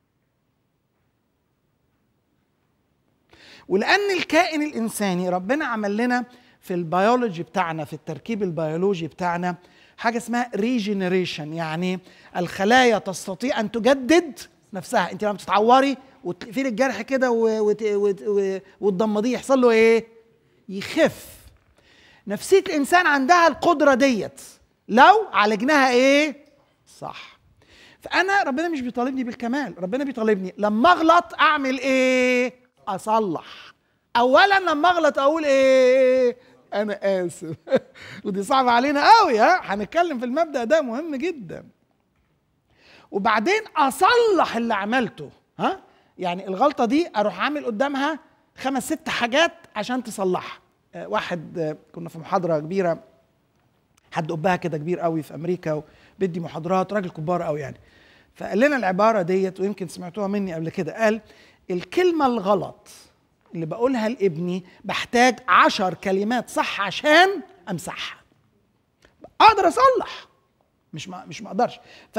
ولان الكائن الانساني ربنا عمل لنا في البيولوجي بتاعنا، في التركيب البيولوجي بتاعنا حاجه اسمها ريجنريشن، يعني الخلايا تستطيع ان تجدد نفسها. انت لما بتتعوري وتقفلي الجرح كده وتضمضيه يحصل له ايه؟ يخف. نفسيه الانسان عندها القدره ديت لو عالجناها ايه؟ صح. فانا ربنا مش بيطالبني بالكمال، ربنا بيطالبني لما اغلط اعمل ايه؟ اصلح. اولا لما اغلط اقول ايه؟ انا اسف. ودي صعبه علينا قوي، ها، هنتكلم في المبدأ ده مهم جدا. وبعدين اصلح اللي عملته، ها، يعني الغلطه دي اروح اعمل قدامها خمس ست حاجات عشان تصلحها. أه واحد أه كنا في محاضره كبيره، حد قبها كده كبير قوي في امريكا وبيدي محاضرات، راجل كبار قوي يعني، فقال لنا العباره ديت ويمكن سمعتوها مني قبل كده. قال الكلمه الغلط اللي بقولها لابني بحتاج عشر كلمات صح عشان امسحها. اقدر اصلح، مش ما مش ما اقدرش. ف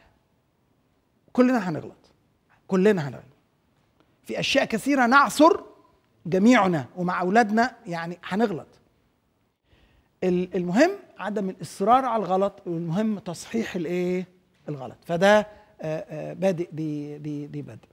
كلنا هنغلط، كلنا هنغلط في اشياء كثيره، نعثر جميعنا ومع اولادنا، يعني هنغلط. المهم عدم الاصرار على الغلط، والمهم تصحيح الايه؟ الغلط. فده بادئ دي دي دي بادئ.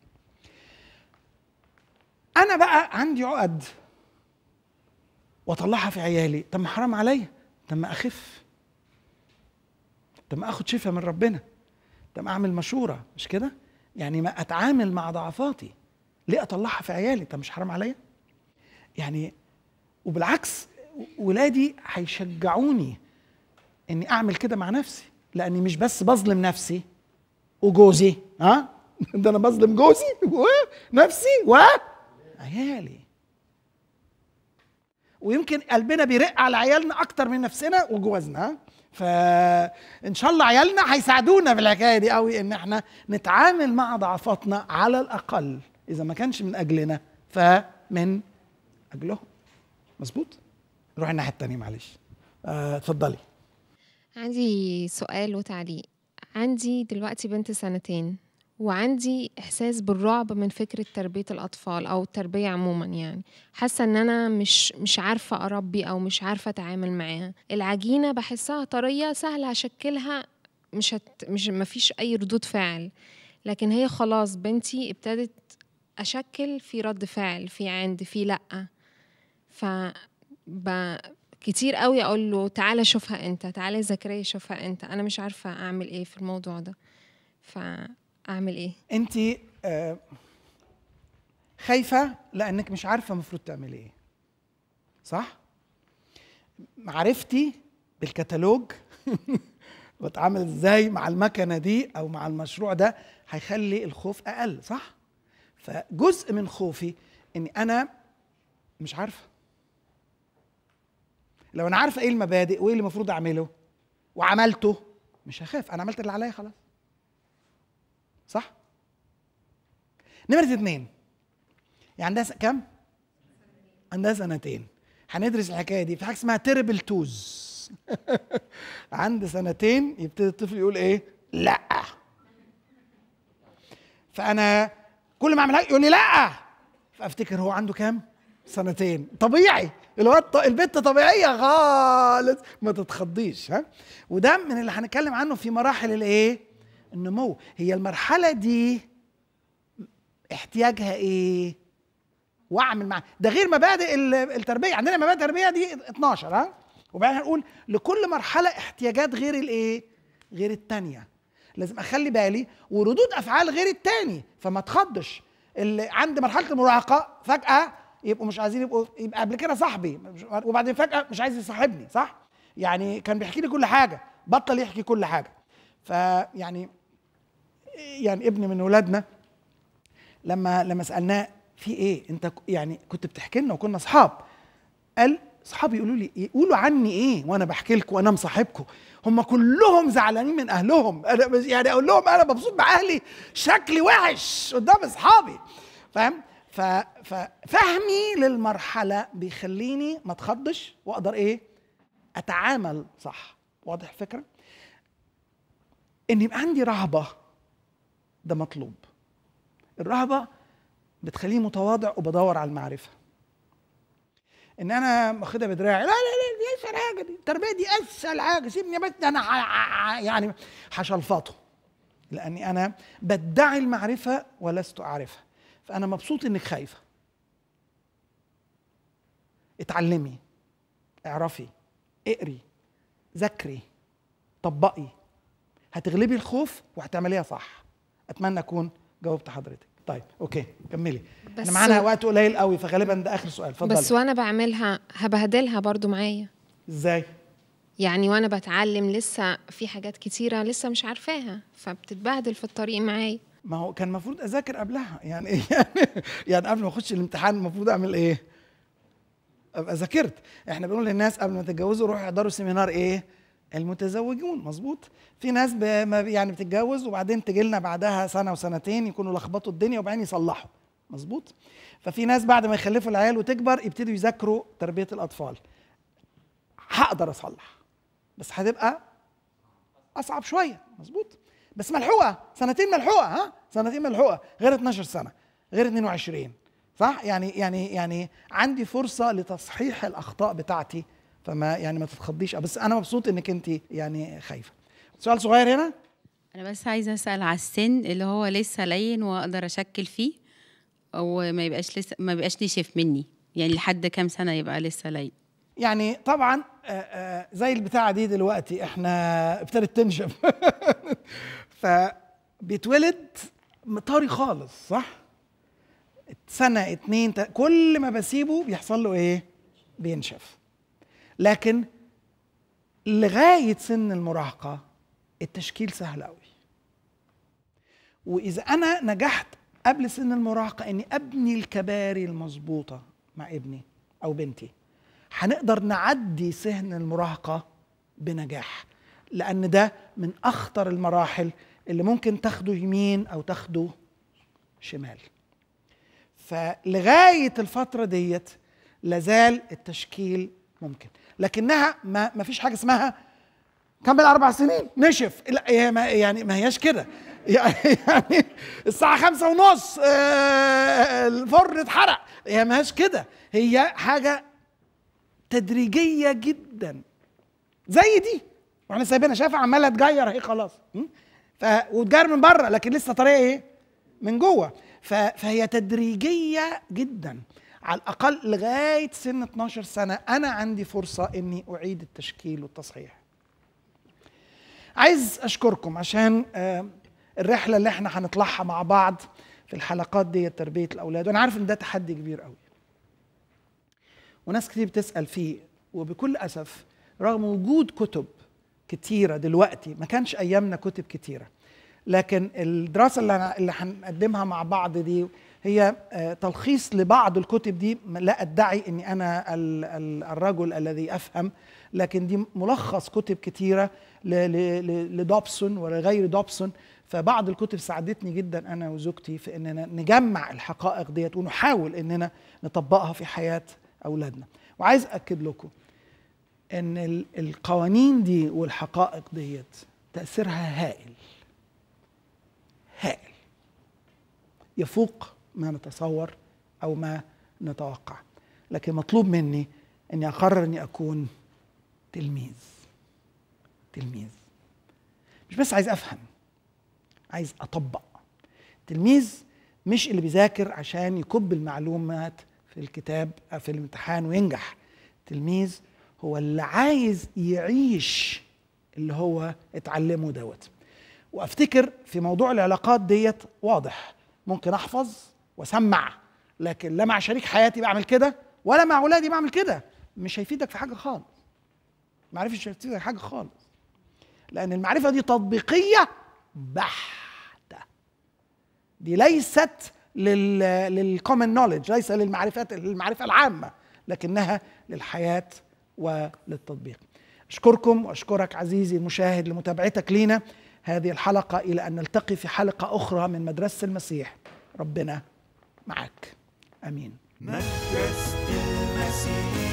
انا بقى عندي عقد واطلعها في عيالي، طب ما حرام عليا، طب ما اخف، طب ما اخد شفاء من ربنا، طب ما اعمل مشوره، مش كده؟ يعني ما اتعامل مع ضعفاتي، ليه اطلعها في عيالي؟ طب مش حرام عليا؟ يعني وبالعكس ولادي هيشجعوني اني اعمل كده مع نفسي، لاني مش بس بظلم نفسي وجوزي، ها، ده انا بظلم جوزي ونفسي وعيالي. ويمكن قلبنا بيرق على عيالنا اكتر من نفسنا وجوزنا، فان شاء الله عيالنا هيساعدونا في الحكايه دي قوي، ان احنا نتعامل مع ضعفاتنا على الاقل، اذا ما كانش من اجلنا فمن اجلهم. مظبوط؟ نروح الناحيه الثانيه معلش. اتفضلي. آه عندي سؤال وتعليق. عندي دلوقتي بنت سنتين، وعندي احساس بالرعب من فكره تربيه الاطفال او التربيه عموما. يعني حاسه ان انا مش مش عارفه اربي او مش عارفه اتعامل معاها. العجينه بحسها طريه سهله اشكلها، مش هت مش ما فيش اي ردود فعل، لكن هي خلاص بنتي ابتدت اشكل في رد فعل، في عند، في لا. ف كتير قوي اقول له تعالى شوفها انت، تعالى زكريا شوفها انت. انا مش عارفه اعمل ايه في الموضوع ده، فاعمل ايه؟ انت آه خايفه لانك مش عارفه المفروض تعملي ايه، صح؟ معرفتي بالكتالوج بتعامل ازاي مع المكنه دي او مع المشروع ده هيخلي الخوف اقل، صح؟ فجزء من خوفي اني انا مش عارفه. لو انا عارفه ايه المبادئ وايه اللي المفروض اعمله وعملته مش هخاف، انا عملت اللي عليا خلاص، صح؟ نمرة اتنين، يعني عندها س... كم؟ عندها سنتين. هندرس الحكايه دي في حاجه اسمها تيربل توز. عند سنتين يبتدي الطفل يقول ايه؟ لا. فانا كل ما اعمل حاجه يقول لي لا، فافتكر هو عنده كام؟ سنتين. طبيعي، الواد البنت طبيعيه خالص، ما تتخضيش، ها؟ وده من اللي هنتكلم عنه في مراحل الايه؟ النمو. هي المرحله دي احتياجها ايه؟ واعمل معاها. ده غير مبادئ التربيه، عندنا مبادئ التربيه دي اتناشر، ها؟ وبعدين هنقول لكل مرحله احتياجات غير الايه؟ غير الثانيه. لازم اخلي بالي وردود افعال غير الثاني، فما تخضش. اللي عند مرحله المراهقه فجاه يبقوا مش عايزين يبقوا، يبقى قبل كده صاحبي وبعدين فجاه مش عايز يصاحبني، صح؟ يعني كان بيحكي لي كل حاجه، بطل يحكي كل حاجه. فيعني يعني ابن من ولادنا لما لما سالناه في ايه انت يعني كنت بتحكي لنا وكنا اصحاب، قال اصحابي يقولوا لي يقولوا عني ايه وانا بحكي لكم وانا مصاحبكم؟ هم كلهم زعلانين من اهلهم، انا يعني اقول لهم انا مبسوط مع اهلي شكلي وحش قدام اصحابي، فاهم؟ ففهمي للمرحله بيخليني ما اتخضش واقدر ايه؟ اتعامل صح. واضح الفكره؟ ان يبقى عندي رهبه، ده مطلوب. الرهبه بتخليني متواضع وبدور على المعرفه. ان انا واخدها بدراعي، لا لا لا دي اسهل حاجه، دي التربيه دي اسهل حاجه، سيبني بس انا يعني هشلفطه، لاني انا بدعي المعرفه ولست اعرفها. فانا مبسوط انك خايفه. اتعلمي، اعرفي، اقري، ذاكري، طبقي، هتغلبي الخوف وهتعمليها صح. اتمنى اكون جاوبت حضرتك. طيب اوكي كملي، احنا معانا وقت قليل قوي فغالبا ده اخر سؤال. اتفضلي. بس وانا بعملها هبهدلها برضو معايا. ازاي؟ يعني وانا بتعلم لسه في حاجات كتيره لسه مش عارفاها، فبتتبهدل في الطريق معايا. ما هو كان المفروض اذاكر قبلها، يعني ايه يعني يعني قبل ما اخش الامتحان المفروض اعمل ايه؟ ابقى ذاكرت. احنا بنقول للناس قبل ما تتجوزوا روحوا احضروا سيمينار ايه؟ المتزوجون، مظبوط؟ في ناس يعني بتتجوز وبعدين تجي لنا بعدها سنه وسنتين يكونوا لخبطوا الدنيا وبعدين يصلحوا، مظبوط؟ ففي ناس بعد ما يخلفوا العيال وتكبر يبتدوا يذاكروا تربيه الاطفال. هقدر اصلح بس هتبقى اصعب شويه، مظبوط؟ بس ملحوقه، سنتين ملحوقه، ها؟ سنتين ملحوقه غير اتناشر سنه غير اتنين وعشرين، صح؟ يعني يعني يعني عندي فرصه لتصحيح الاخطاء بتاعتي، فما يعني ما تتخضيش. بس انا مبسوط انك انت يعني خايفه. سؤال صغير هنا، انا بس عايزه اسال على السن اللي هو لسه لين واقدر اشكل فيه وما يبقاش لسه ما يبقاش نشف مني، يعني لحد كام سنه يبقى لسه لين؟ يعني طبعا آآ آآ زي البتاعه دي دلوقتي احنا ابتدت تنشف فبيتولد طري خالص، صح؟ سنه اتنين تا... كل ما بسيبه بيحصل له ايه؟ بينشف. لكن لغايه سن المراهقه التشكيل سهل قوي. واذا انا نجحت قبل سن المراهقه اني ابني الكباري المظبوطه مع ابني او بنتي، هنقدر نعدي سن المراهقه بنجاح، لان ده من اخطر المراحل اللي ممكن تاخده يمين او تاخده شمال. فلغايه الفتره ديت لازال التشكيل ممكن، لكنها ما ما فيش حاجه اسمها كمل اربع سنين نشف، لا يعني ما هياش كده. يعني الساعه خمسة ونص الفرن اتحرق، هي ما هياش كده. هي حاجه تدريجيه جدا زي دي، واحنا سايبينها شايفه عماله تجير اهي خلاص، ف وتجير من بره لكن لسه طريقه ايه؟ من جوه. فهي تدريجيه جدا، على الاقل لغايه سن اتناشر سنه انا عندي فرصه اني اعيد التشكيل والتصحيح. عايز اشكركم عشان الرحله اللي احنا هنطلعها مع بعض في الحلقات دي تربيه الاولاد، وانا عارف ان ده تحدي كبير قوي وناس كتير بتسال فيه، وبكل اسف رغم وجود كتب كتيره دلوقتي، ما كانش ايامنا كتب كتيره، لكن الدراسه اللي اللي هنقدمها مع بعض دي هي تلخيص لبعض الكتب دي. لا ادعي اني انا الرجل الذي افهم، لكن دي ملخص كتب كتيره لدوبسون ولغير دوبسون. فبعض الكتب ساعدتني جدا انا وزوجتي في اننا نجمع الحقائق ديت ونحاول اننا نطبقها في حياه اولادنا. وعايز اكد لكم ان القوانين دي والحقائق ديت تاثيرها هائل هائل، يفوق ما نتصور او ما نتوقع. لكن مطلوب مني اني اقرر اني اكون تلميذ تلميذ مش بس عايز افهم، عايز اطبق. تلميذ مش اللي بيذاكر عشان يكب المعلومات في الكتاب في الامتحان وينجح. تلميذ هو اللي عايز يعيش اللي هو اتعلمه دوت. وافتكر في موضوع العلاقات ديت واضح، ممكن احفظ واسمع، لكن لا مع شريك حياتي بعمل كده ولا مع اولادي بعمل كده، مش هيفيدك في حاجه خالص. معرفة مش هتفيدك في حاجه خالص، لان المعرفه دي تطبيقيه بحته، دي ليست لل للكومن نوليدج، ليس للمعرفات المعرفه العامه، لكنها للحياه وللتطبيق. اشكركم واشكرك عزيزي المشاهد لمتابعتك لينا هذه الحلقه، الى ان نلتقي في حلقه اخرى من مدرسه المسيح. ربنا معك. امين. مدرسة المسيح.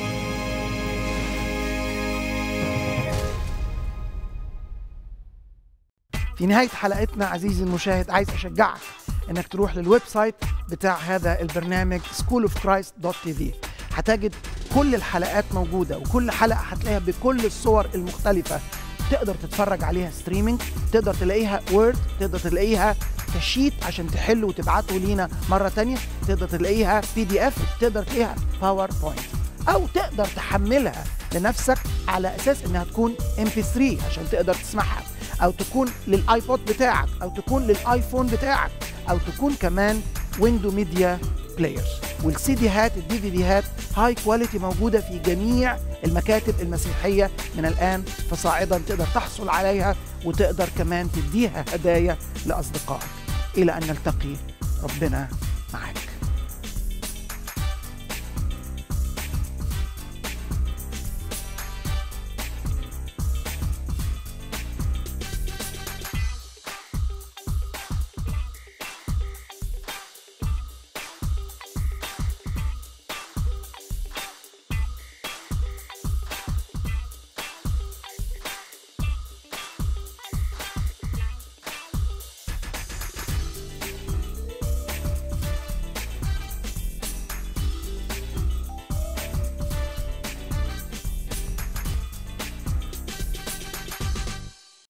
في نهاية حلقتنا عزيزي المشاهد عايز أشجعك إنك تروح للويب سايت بتاع هذا البرنامج سكول اوف كرايست دوت تي في. هتجد كل الحلقات موجودة، وكل حلقة هتلاقيها بكل الصور المختلفة. تقدر تتفرج عليها ستريمينج، تقدر تلاقيها وورد، تقدر تلاقيها كشيت عشان تحله وتبعته لينا مرة تانية، تقدر تلاقيها بي دي اف، تقدر تلاقيها باوربوينت، أو تقدر تحملها لنفسك على أساس إنها تكون إم بي ثري عشان تقدر تسمعها، أو تكون للآيبود بتاعك، أو تكون للآيفون بتاعك، أو تكون كمان ويندو ميديا بلاير. والسي ديهات الدي في ديهات هاي كواليتي موجودة في جميع المكاتب المسيحية من الآن فصاعدا، تقدر تحصل عليها وتقدر كمان تديها هدايا لأصدقائك. إلى أن نلتقي، ربنا معك.